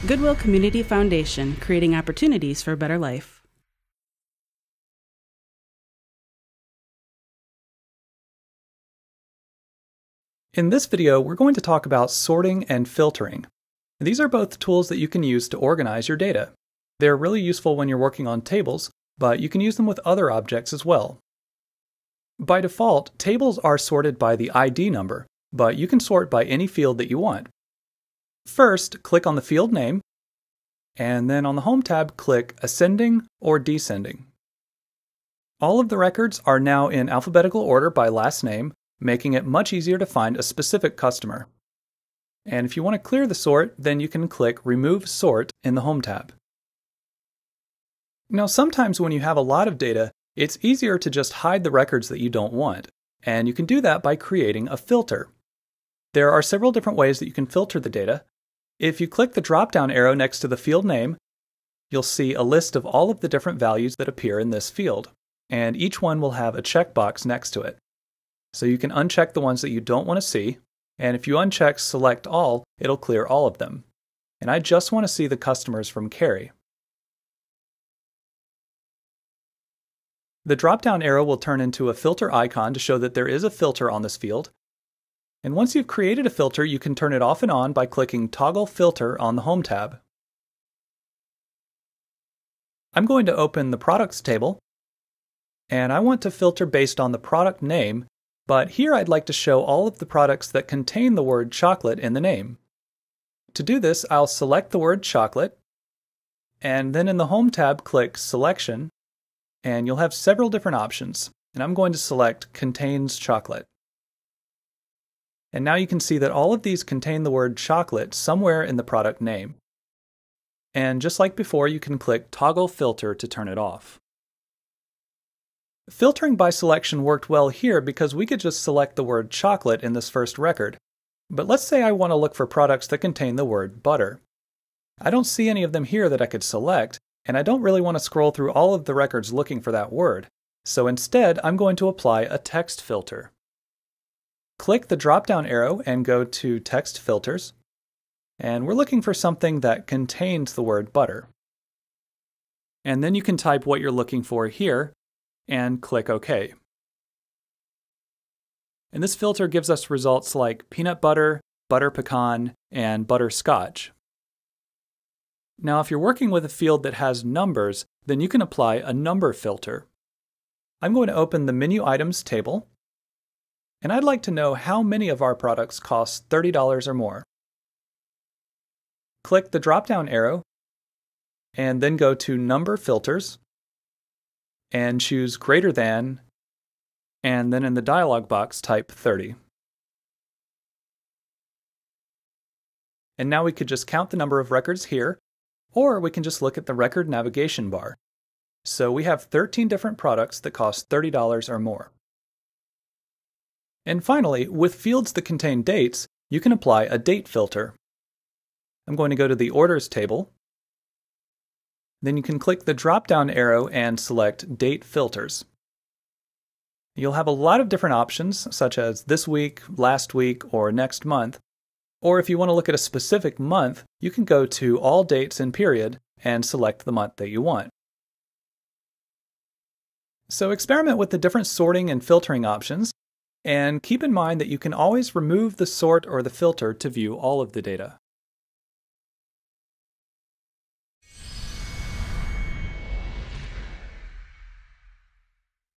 Goodwill Community Foundation, creating opportunities for a better life. In this video, we're going to talk about sorting and filtering. These are both tools that you can use to organize your data. They're really useful when you're working on tables, but you can use them with other objects as well. By default, tables are sorted by the ID number, but you can sort by any field that you want. First, click on the field name, and then on the Home tab, click Ascending or Descending. All of the records are now in alphabetical order by last name, making it much easier to find a specific customer. And if you want to clear the sort, then you can click Remove Sort in the Home tab. Now, sometimes when you have a lot of data, it's easier to just hide the records that you don't want, and you can do that by creating a filter. There are several different ways that you can filter the data. If you click the drop-down arrow next to the field name, you'll see a list of all of the different values that appear in this field, and each one will have a checkbox next to it. So you can uncheck the ones that you don't want to see, and if you uncheck Select All, it'll clear all of them. And I just want to see the customers from Carrie. The drop-down arrow will turn into a filter icon to show that there is a filter on this field. And once you've created a filter, you can turn it off and on by clicking Toggle Filter on the Home tab. I'm going to open the Products table, and I want to filter based on the product name, but here I'd like to show all of the products that contain the word chocolate in the name. To do this, I'll select the word chocolate, and then in the Home tab, click Selection, and you'll have several different options, and I'm going to select Contains Chocolate. And now you can see that all of these contain the word chocolate somewhere in the product name. And just like before, you can click Toggle Filter to turn it off. Filtering by selection worked well here because we could just select the word chocolate in this first record. But let's say I want to look for products that contain the word butter. I don't see any of them here that I could select, and I don't really want to scroll through all of the records looking for that word. So instead, I'm going to apply a text filter. Click the drop-down arrow and go to Text Filters, and we're looking for something that contains the word butter. And then you can type what you're looking for here, and click OK. And this filter gives us results like peanut butter, butter pecan, and butterscotch. Now, if you're working with a field that has numbers, then you can apply a number filter. I'm going to open the Menu Items table, and I'd like to know how many of our products cost $30 or more. Click the drop-down arrow, and then go to Number Filters, and choose Greater Than, and then in the dialog box type 30. And now we could just count the number of records here, or we can just look at the record navigation bar. So we have 13 different products that cost $30 or more. And finally, with fields that contain dates, you can apply a date filter. I'm going to go to the Orders table. Then you can click the drop-down arrow and select Date Filters. You'll have a lot of different options, such as this week, last week, or next month. Or if you want to look at a specific month, you can go to All Dates and Period and select the month that you want. So experiment with the different sorting and filtering options, and keep in mind that you can always remove the sort or the filter to view all of the data.